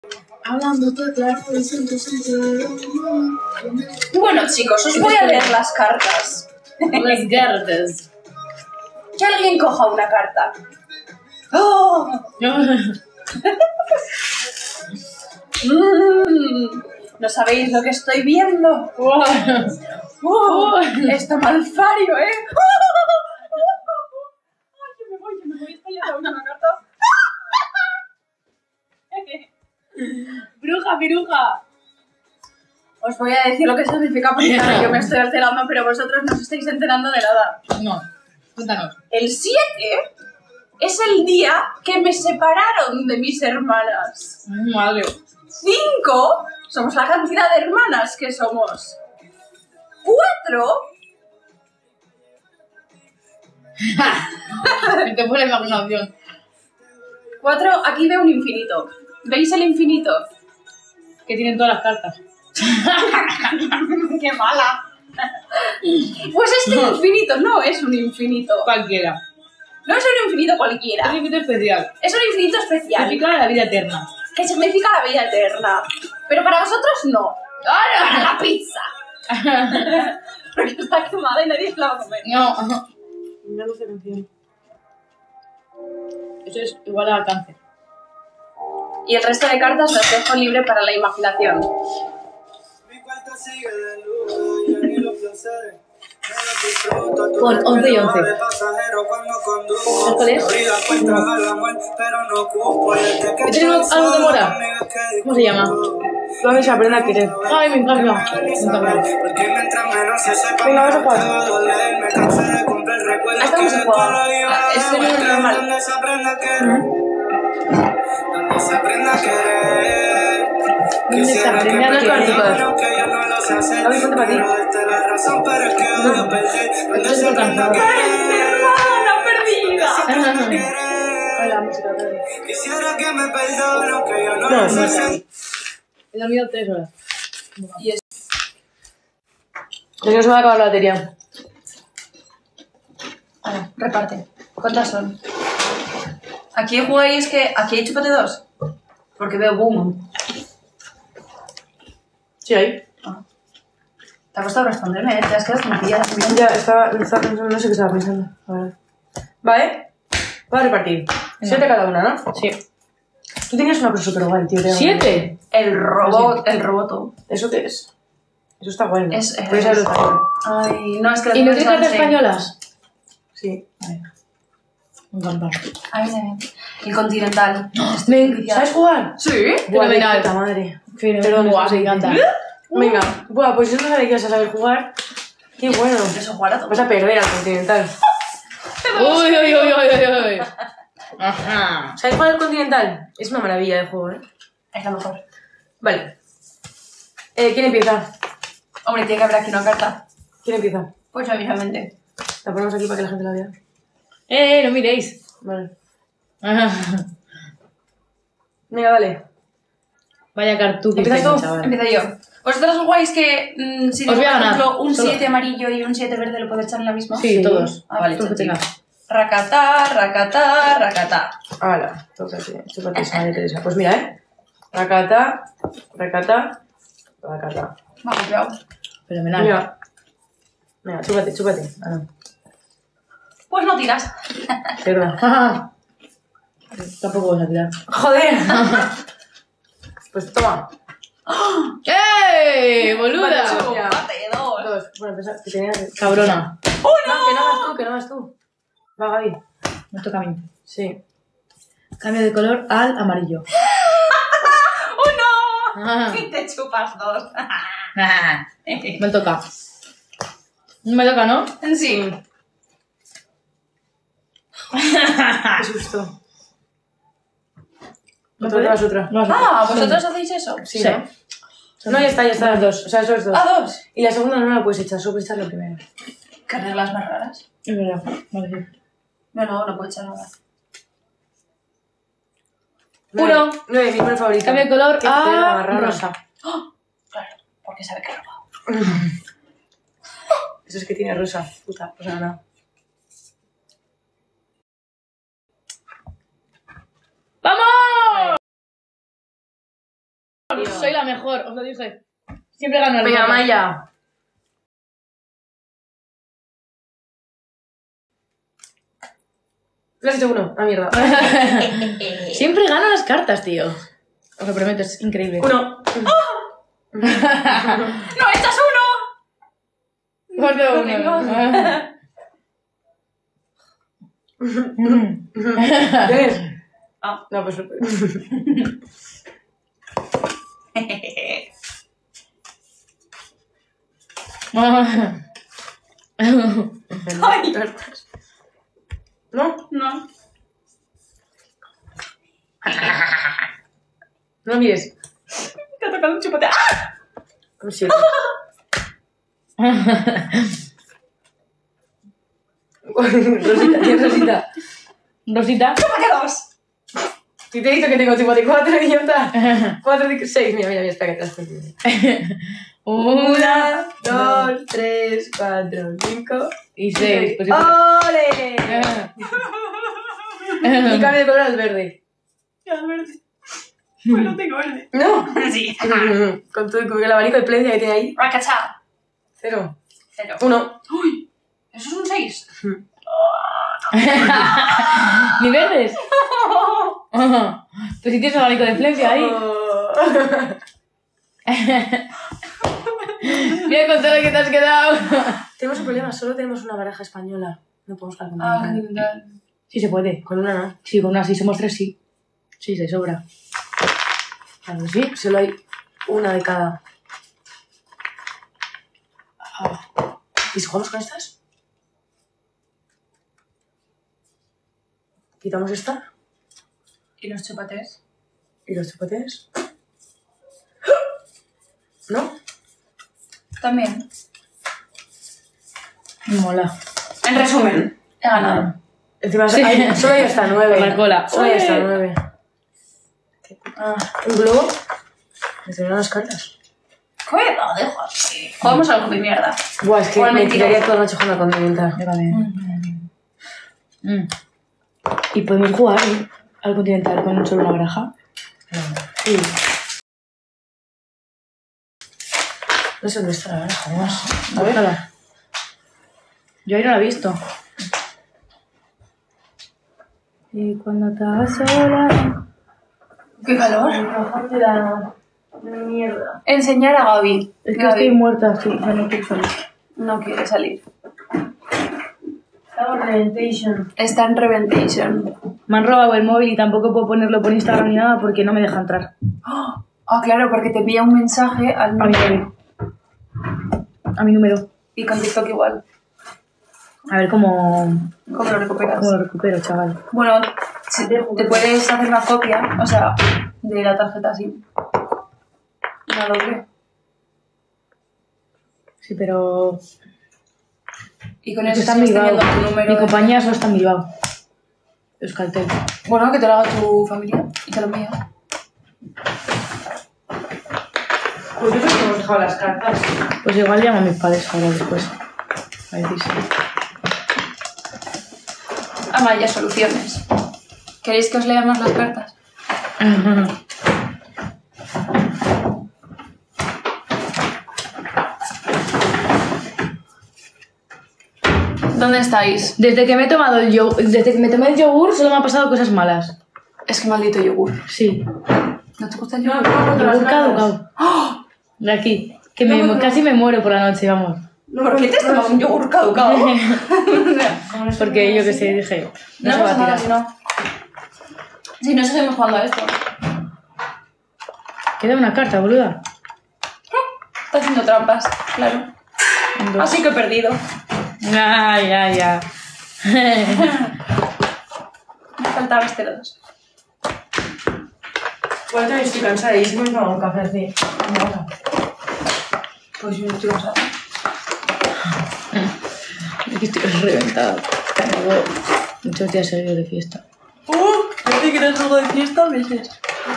Hablándote claro, siento sentir. Bueno, chicos, os voy a leer las cartas. Las cartas. Que alguien coja una carta. ¡Oh! ¿No sabéis lo que estoy viendo? Está Malfario, ¿eh? Ay, que me voy. Esta ya es la última carta. ¡Bruja! Os voy a decir lo que significa porque yo me estoy alterando, pero vosotros no os estáis enterando de nada. No, cuéntanos. El 7 es el día que me separaron de mis hermanas. Madre. 5 somos la cantidad de hermanas que somos. 4 Te fue la imaginación. 4, aquí veo un infinito. ¿Veis el infinito? Que tienen todas las cartas. ¡Qué mala! Pues este infinito no es un infinito. Cualquiera. No es un infinito cualquiera. Es un infinito especial. Es un infinito especial. Significa la vida eterna. Que significa la vida eterna. Pero para vosotros no. Para la pizza. Porque está quemada y nadie se la va a comer. No. No lo sé canción. Eso es igual al cáncer. Y el resto de cartas las dejo libre para la imaginación. Pon 11 y 11. ¿Cuál es? No. ¿Tenemos algo de mora? ¿Cómo se llama? Vamos a aprender a querer. Ay, me encanta. Venga, vamos a jugar. Hasta vamos a jugar. Es el normal. Donde se aprenda a querer. ¿Dónde se aprende a querer? A ver, ponte para ti. Esto es muy cansado. ¡Hermana perdida! Ay, la música, claro. Quisiera que me perdone, que yo no No, lo no sé. está. He dormido 3 horas. Y es... Ya que no se me va a acabar la batería. Vale, reparte. ¿Cuántas son? Aquí jugáis que... Aquí hay chúpate 2. Porque veo boom. Sí, ahí. Te ha costado responderme, ¿eh? Te has quedado como pillada. Ya, estaba pensando, no sé qué estaba pensando. A ver. Vale. Voy a repartir. 7 cada una, ¿no? Sí. Tú tienes una cosa súper guay, tío. 7. El robot... El roboto. ¿Eso qué es? Eso está guay, ¿no? Es... Puedes saberlo también. Ay, no, es que... ¿Y no tiene cartas españolas? Sí. Vale. Me encanta. Ay, el continental. ¿Sabes jugar? Sí. Fenomenal. Puta madre. Perdón, me encanta. Venga. Buah, pues yo no sabía que ibas a saber jugar. Qué bueno. Eso jugar a todo. Vas a perder al continental. Uy. Ajá. ¿Sabes jugar al continental? Es una maravilla de juego, ¿eh? Es lo mejor. Vale. ¿Quién empieza? Hombre, tiene que haber aquí una carta. ¿Quién empieza? Pues obviamente. La ponemos aquí para que la gente la vea. No miréis. Vale. Ajá. Venga, dale. Vaya cartucho. ¿Empiezas tú? Chaval. Empiezo yo. ¿Vosotros jugáis que si Os voy a por ganar. ejemplo un Solo. 7 amarillo y un 7 verde lo puedo echar en la misma? Sí, todos. Ah, vale, Tú que chachi. tengas. Racatá, racatá, racatá. Hala, tócate. Chúpate esa María Teresa. Pues mira, ¿eh? Racata, racata, racata. Me ha copiado. Fenomenal. Mira. Venga, chúpate. Ah, no. Pues no tiras. Perdona. Tampoco vas a tirar. ¡Joder! Pues toma. ¡Ey! ¡Boluda! Vale, mira. Mate, dos. Dos. Bueno, pensaba que tenía... Cabrona. No, que no hagas tú. Va, Gaby. Me toca a mí. Sí. Cambio de color al amarillo. ¡Uno! Ah. Y te chupas dos. Me toca. Me toca, ¿no? Sí. Qué susto. ¿No Otra, puedes? otra. No, Ah, ¿vosotros hacéis eso? Sí, Sí. ¿no? No, ya está. Las dos. O sea, eso es dos. Ah, dos. Y la segunda no la puedes echar, solo puedes echar la primera. ¿Qué reglas más raras? Es verdad. Vale, sí. No puedo echar nada. 1. 9, mi color favorito. Cambio de color Qué cerda, a rara. rosa. Claro, porque sabe que he robado. Eso es que tiene rosa. Puta, rosa nada. ¡Vamos! Soy la mejor, os lo dije. Siempre gano el Venga, reto. Maya. Lo has hecho uno. Ah, mierda. Siempre gano las cartas, tío. Os lo prometo, es increíble. Uno. ¡No, echas uno! Guardo No uno. tengo. ¿Tienes? Ah. No, pues... Ay. ¿No? No. No mires. Te ha tocado un chupote. ¡Ah! Un 7. Rosita, ¿tienes Rosita? Rosita. ¡Chúpate dos! Si te he dicho que tengo 54, idiota. 4, 6. Mira, espera que te has perdido. 1, 2, 3, 4, 5 y 6. Pues ¡Ole! Y cambio de color al verde. Ya, verde. Pues no tengo verde. No. Sí. Con todo el abanico de Plencia que tiene ahí. Rakachá. 0. 0. 1. ¡Uy! ¿Eso es un 6? ¿Ni verdes? Pues si tienes abanico de Flencia ahí. Mira con todo lo que te has quedado. Tenemos un problema, solo tenemos una baraja española. No podemos jugar con Ah, una. Sí se puede. Con una no. Sí, con una sí. Somos 3, sí. Sí, se sobra. Claro, sí. Solo hay una de cada. ¿Y si jugamos con estas? Quitamos esta. ¿Y los chupates? ¿Y los chupates? ¿No? También. Mola. En resumen, he ganado. Encima Sí. solo hay hasta 9. Por la cola. Solo hay hasta Uy. 9. ¿Un globo? Me traerán las cartas. Cuidado, dejo así. Jugamos al de mierda. Buah, es que O al me mentiroso. tiraría toda la noche jugando a Continental. Yo también. ¿Y podemos jugar al Continental con solo una baraja? Sí. No sé dónde está la baraja, además. A ver. Yo ahí no la he visto. Y cuando estaba sola... ¡Qué calor! Bajarte la mierda. Enseñar a Gaby. Es que Gaby estoy muerta, sí, ya no quiero salir. no quiere salir. Estamos Reventation. Está en Reventation. Me han robado el móvil y tampoco puedo ponerlo por Instagram ni nada porque no me deja entrar. Ah, claro, porque te envía un mensaje al A mi número. móvil. A mi número. Y con TikTok igual. A ver cómo ¿Cómo lo recuperas? lo recupero, chaval. Bueno, si te puedes hacer una copia, o sea, de la tarjeta SIM. Una doble. Sí, pero... Y con Es que eso está en sigues Bilbao. teniendo tu número. Mi de- compañía solo está en Bilbao. Euskaltel. Bueno, que te lo haga tu familia y te lo envíe. Pues yo creo que hemos dejado las cartas. Pues igual llamo a mis padres ahora después. A ver si sí. Amaya, soluciones. ¿Queréis que os leamos las cartas? ¿Dónde estáis? Desde que me he tomado el yogur, desde que me tomé el yogur solo me han pasado cosas malas. Es que maldito yogur. Sí. ¿No te gusta el yogur? Yogur caducado. De aquí. Que casi me muero por la noche, vamos. ¿Por qué te has tomado un yogur caducado? Porque yo que sé, dije, no, No se va a pasa nada tirar. si no. Si no seguimos jugando a esto. Queda una carta, boluda. Está haciendo trampas, claro. Así que he perdido. Ya. Me faltaba este 2. Igual también estoy cansada y me he tomado un café así. Pues yo estoy cansada. Es que estoy reventada. Llevo muchos días seguidos de fiesta. ¿Desde que no salgo de fiesta meses?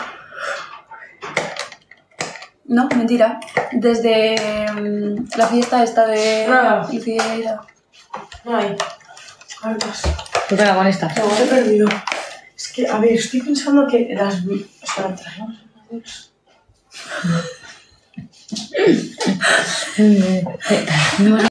No, mentira. Desde la fiesta esta de Nada. Incideira. No hay cartas. ¿Qué pasa con esta? No, he perdido. Es que, a ver, estoy pensando que las... O sea, traemos... No